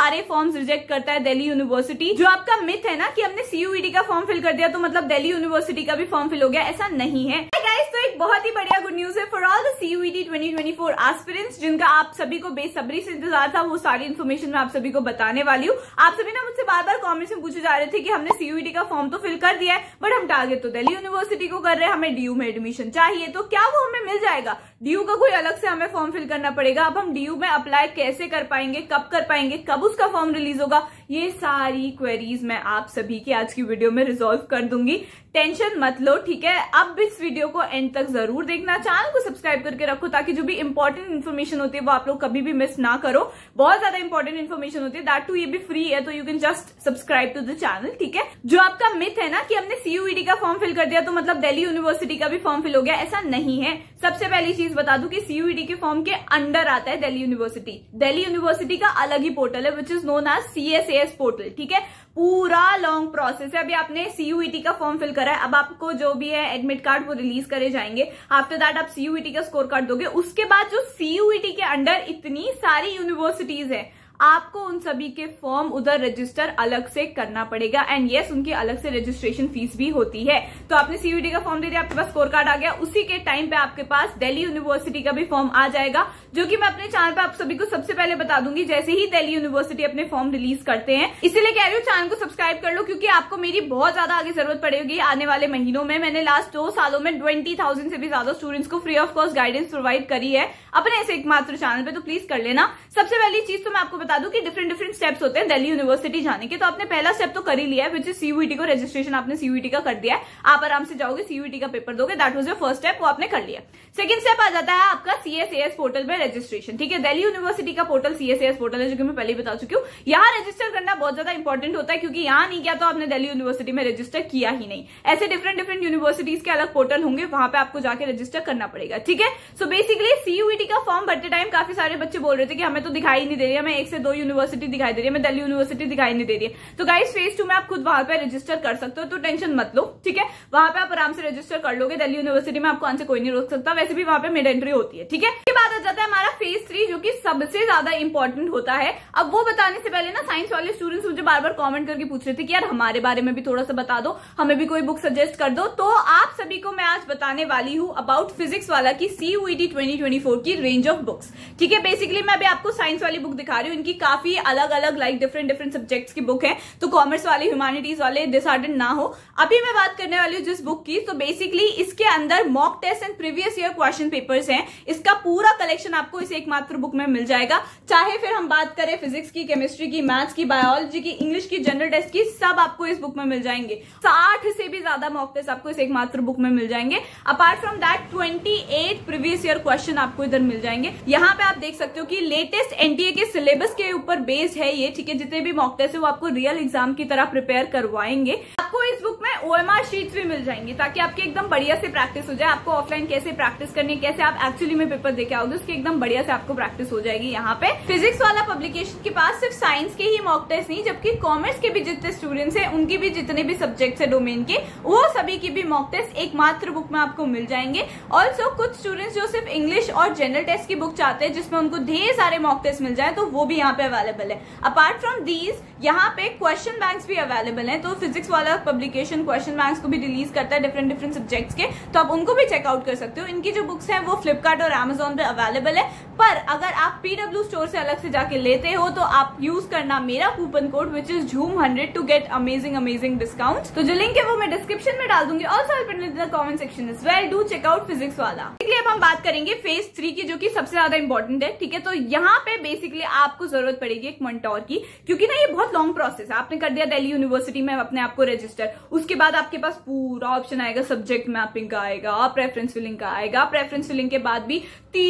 सारे forms reject करता है दिल्ली यूनिवर्सिटी। जो आपका मिथ है ना कि हमने सीयूईटी का फॉर्म फिल कर दिया तो मतलब दिल्ली यूनिवर्सिटी का भी फॉर्म फिल हो गया, ऐसा नहीं है गाइस। तो एक बहुत ही बढ़िया गुड न्यूज है for all the CUET 2024 aspirants जिनका आप सभी को बेसब्री से इंतजार था। वो सारी इन्फॉर्मेशन मैं आप सभी को बताने वाली हूँ। आप सभी ना मुझसे बार बार कमेंट्स में पूछे जा रहे थे कि हमने सीयूईटी का फॉर्म तो फिल कर दिया है बट हम टारगेट तो दिल्ली यूनिवर्सिटी को कर रहे हैं, हमें डीयू में एडमिशन चाहिए, तो क्या वो हमें मिल जाएगा? डीयू का कोई अलग से हमें फॉर्म फिल करना पड़ेगा? अब हम डीयू में अप्लाई कैसे कर पाएंगे, कब कर पाएंगे, कब उसका फॉर्म रिलीज होगा? ये सारी क्वेरीज मैं आप सभी की आज की वीडियो में रिजॉल्व कर दूंगी। टेंशन मत लो, ठीक है। अब इस वीडियो को एंड तक जरूर देखना, चैनल को सब्सक्राइब करके रखो ताकि जो भी इंपॉर्टेंट इन्फॉर्मेशन होती है वो आप लोग कभी भी मिस ना करो। बहुत ज्यादा इंपॉर्टेंट इन्फॉर्मेशन होती है, दैट टू ये भी फ्री है, तो you can just subscribe to the channel, ठीक है। जो आपका मिथ है ना कि हमने सीयूईटी का फॉर्म फिल कर दिया तो मतलब दिल्ली यूनिवर्सिटी का भी फॉर्म फिल हो गया, ऐसा नहीं है। सबसे पहली चीज बता दूं कि सीयूईटी के फॉर्म के अंडर आता है दिल्ली यूनिवर्सिटी। दिल्ली यूनिवर्सिटी का अलग ही पोर्टल है which is known as CSAS portal, ठीक है। पूरा लॉन्ग प्रोसेस है। अभी आपने सीयूईटी का फॉर्म फिल करा है, अब आपको जो भी है एडमिट कार्ड वो रिलीज करे जाएंगे। आफ्टर दैट आप सीयूईटी का स्कोर कार्ड दोगे। उसके बाद जो सीयूईटी के अंडर इतनी सारी यूनिवर्सिटीज है, आपको उन सभी के फॉर्म उधर रजिस्टर अलग से करना पड़ेगा एंड यस उनकी अलग से रजिस्ट्रेशन फीस भी होती है। तो आपने सीयूईटी का फॉर्म दे दिया, आपके पास स्कोर कार्ड आ गया, उसी के टाइम पे आपके पास दिल्ली यूनिवर्सिटी का भी फॉर्म आ जाएगा, जो कि मैं अपने चैनल पे आप सभी को सबसे पहले बता दूंगी जैसे ही दिल्ली यूनिवर्सिटी अपने फॉर्म रिलीज करते हैं। इसीलिए कह रही हूँ चैनल को सब्सक्राइब कर लो क्योंकि आपको मेरी बहुत ज्यादा आगे जरूरत पड़ेगी आने वाले महीनों में। मैंने लास्ट 2 सालों में 20,000 से भी ज्यादा स्टूडेंट्स को free of cost guidance provide करी है अपने ऐसे एकमात्र चैनल पे, तो प्लीज कर लेना। सबसे पहली चीज तो मैं आपको बता दूं कि डिफरेंट स्टेप्स होते हैं दिल्ली यूनिवर्सिटी जाने के। तो आपने पहला स्टेप तो कर ही लिया है विच इज सीयूईटी को रजिस्ट्रेशन आपने सीयूईटी का कर दिया है, आप आराम से जाओगे सीयूईटी का पेपर दोगे, that was your first step, वो आपने कर लिया। सेकंड स्टेप आ जाता है आपका CSAS पोर्टल में रजिस्ट्रेशन, ठीक है। दिल्ली यूनिवर्सिटी का पोर्टल CSAS पोर्टल है जो कि मैं पहले ही बता चुकी हूँ। यहाँ रजिस्टर करना बहुत ज्यादा इंपॉर्टेंट होता है क्योंकि यहाँ नहीं किया तो आपने दिल्ली यूनिवर्सिटी में रजिस्टर किया ही नहीं। ऐसे डिफरेंट यूनिवर्सिटीज के अलग पोर्टल होंगे, वहां पे आपको जाके रजिस्टर करना पड़ेगा, ठीक है। सो बेसिकली सीयूईटी का फॉर्म भरते टाइम काफी सारे बच्चे बोल रहे थे कि हमें तो दिखाई नहीं दे रही है, हमें 1 से 2 यूनिवर्सिटी दिखाई दे रही है, हमें दिल्ली यूनिवर्सिटी दिखाई नहीं दे रही है। तो गाइस फेज 2 में आप खुद वहां पे रजिस्टर कर सकते हो, तो टेंशन मत लो, ठीक है। वहां पे आप आराम से रजिस्टर कर लोगे। दिल्ली यूनिवर्सिटी में आपको आने से कोई नहीं रोक सकता, वैसे भी वहां पे मिड एंट्री होती है, ठीक है। इसके बाद आ जाता है हमारा फेज 3 जो कि सबसे ज्यादा इंपॉर्टेंट होता है। अब वो बताने से पहले ना साइंस वाले स्टूडेंट्स मुझे बार बार कमेंट करके पूछ रहे थे कि यार हमारे बारे में भी थोड़ा सा बता दो, हमें भी कोई बुक सजेस्ट कर दो। तो आप सभी को मैं आज बताने वाली हूँ अबाउट फिजिक्स वाला की सीयूईटी 2024 की रेंज ऑफ बुक्स, ठीक है। बेसिकली मैं अभी आपको साइंस वाली बुक दिखा रही हूँ, इनकी काफी अलग अलग लाइक डिफरेंट सब्जेक्ट्स की बुक है, तो कॉमर्स वाले ह्यूमैनिटीज वाले डिसऑर्डर ना हो। अभी मैं बात करने वाली हूँ जिस बुक की, तो बेसिकली इसके अंदर mock test and previous year question papers हैं। इसका पूरा कलेक्शन आपको इस एकमात्र बुक में मिल जाएगा। चाहे फिर हम बात करें फिजिक्स की, केमिस्ट्री की, मैथ्स की, बायोलॉजी की, इंग्लिश की, जनरल टेस्ट की, सब आपको इस बुक में मिल जाएंगे। 60 से भी ज्यादा मॉक टेस्ट आपको इस एकमात्र बुक में मिल जाएंगे। Apart from that 28 previous year question आपको इधर मिल जाएंगे। यहाँ पे आप देख सकते हो कि लेटेस्ट एनटीए के सिलेबस के ऊपर बेस्ड है ये, ठीक है। जितने भी मॉक टेस्ट है वो आपको रियल एग्जाम की तरह प्रिपेयर करवाएंगे। आपको इस बुक में OMR शीट्स भी मिल जाएंगी ताकि आपकी एकदम बढ़िया से प्रैक्टिस हो जाए। आपको ऑफलाइन कैसे प्रैक्टिस करनी है, कैसे आप एक्चुअली में पेपर देके आओगे, उसकी एकदम बढ़िया से आपको प्रैक्टिस हो जाएगी। यहाँ पे फिजिक्स वाला पब्लिकेशन के पास सिर्फ साइंस के ही मॉक टेस्ट नहीं, जबकि कॉमर्स के भी जितने स्टूडेंट्स हैं उनकी भी जितने भी सब्जेक्ट्स है डोमेन के, वो सभी की भी मॉक टेस्ट एकमात्र बुक में आपको मिल जाएंगे। ऑल्सो कुछ स्टूडेंट्स जो सिर्फ इंग्लिश और जनरल टेस्ट की बुक चाहते हैं जिसमें उनको ढेर सारे मॉक टेस्ट मिल जाए, तो वो भी यहाँ पे अवेलेबल है। अपार्ट फ्रॉम दीज यहाँ पे क्वेश्चन बैंक्स भी अवेलेबल हैं, तो फिजिक्स वाला पब्लिकेशन क्वेश्चन बैंक्स को भी रिलीज करता है डिफरेंट सब्जेक्ट्स के, तो आप उनको भी चेकआउट कर सकते हो। इनकी जो बुक्स हैं वो फ्लिपकार्ट और अमेजोन पे अवेलेबल है, पर अगर आप PW स्टोर से अलग से जाके लेते हो तो आप यूज करना मेरा coupon code which is ZOOM100 to get amazing discount. तो जो लिंक है वो मैं डिस्क्रिप्शन में डाल दूंगी, also I pin in the comment section as well. Do check out physics वाला। अब हम बात करेंगे फेज 3 की, जो कि सबसे ज्यादा इंपॉर्टेंट है, ठीक है। तो यहाँ पे बेसिकली आपको जरूरत पड़ेगी एक मेंटोर की, क्योंकि ना ये बहुत लॉन्ग प्रोसेस है। आपने कर दिया दिल्ली यूनिवर्सिटी में अपने आप को रजिस्टर, उसके बाद आपके पास पूरा ऑप्शन आएगा, सब्जेक्ट मैपिंग का आएगा, प्रेफरेंस फिलिंग का आएगा। प्रेफरेंस फिलिंग के बाद भी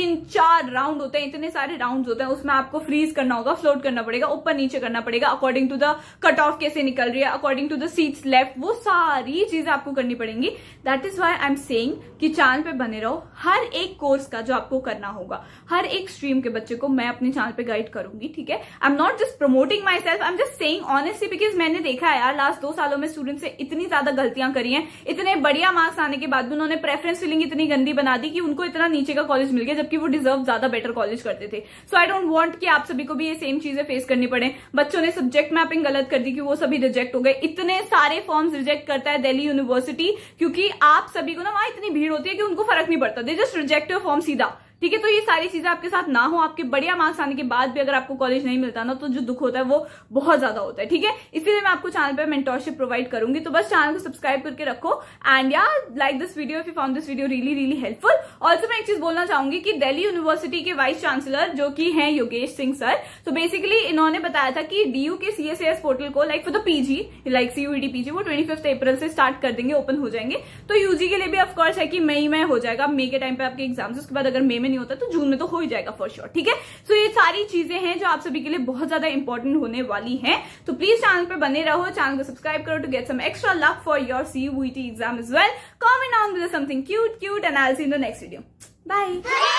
3-4 राउंड होते हैं, इतने सारे राउंड होते हैं, उसमें आपको फ्रीज करना होगा, फ्लोट करना पड़ेगा, ऊपर नीचे करना पड़ेगा, according to the cut off कैसे निकल रही है, according to the seats left, वो सारी चीजें आपको करनी पड़ेंगी। That is why I am saying कि चैनल पे बने रहो। हर एक कोर्स का जो आपको करना होगा, हर एक स्ट्रीम के बच्चे को मैं अपने चैनल पे गाइड करूंगी, ठीक है। I am not just promoting myself, I am just saying honestly, because मैंने देखा है यार लास्ट 2 सालों में स्टूडेंट्स से इतनी ज्यादा गलतियां करी हैं। इतने बढ़िया मार्क्स आने के बाद भी उन्होंने प्रेफरेंस फिलिंग इतनी गंदी बना दी कि उनको इतना नीचे का कॉलेज मिल गया, जबकि वो डिजर्व ज्यादा बेटर कॉलेज करते थे। सो आई डोंट वांट कि आप सभी को भी ये सेम चीजें फेस करनी पड़े। बच्चों ने सब्जेक्ट मैपिंग गलत कर दी कि वो सभी रिजेक्ट हो गए। इतने सारे फॉर्म्स रिजेक्ट करता है दिल्ली यूनिवर्सिटी, क्योंकि आप सभी को ना वहां इतनी भीड़ होती है कि उनको फर्क नहीं पड़ता, they just reject your form सीधा। ठीक है, तो ये सारी चीजें आपके साथ ना हो। आपके बढ़िया मार्क्स आने के बाद भी अगर आपको कॉलेज नहीं मिलता ना, तो जो दुख होता है वो बहुत ज्यादा होता है। ठीक है, इसीलिए मैं आपको चैनल पे मेंटरशिप प्रोवाइड करूंगी, तो बस चैनल को सब्सक्राइब करके रखो। एंड यार, like this video if you found this video really really helpful. Also मैं एक चीज बोलना चाहूंगी कि दिल्ली यूनिवर्सिटी के वाइस चांसलर जो कि हैं योगेश सिंह सर, तो बेसिकली इन्होंने बताया था कि DU के CSAS पोर्टल को like for the PG, like CUET PG, वो 25 अप्रैल से स्टार्ट कर देंगे, ओपन हो जाएंगे। तो UG के लिए भी ऑफकोर्स है कि मई में हो जाएगा, मई के टाइम पे आपके एग्जाम्स, उसके बाद अगर मई में नहीं होता तो जून में तो हो ही जाएगा फॉर श्योर। ठीक है, सो ये सारी चीजें हैं जो आप सभी के लिए बहुत ज्यादा इंपॉर्टेंट होने वाली हैं। तो प्लीज चैनल पे बने रहो, चैनल को सब्सक्राइब करो to get some extra luck for your CUET exam as well. Comment down with something cute and I will see in the next video. Bye.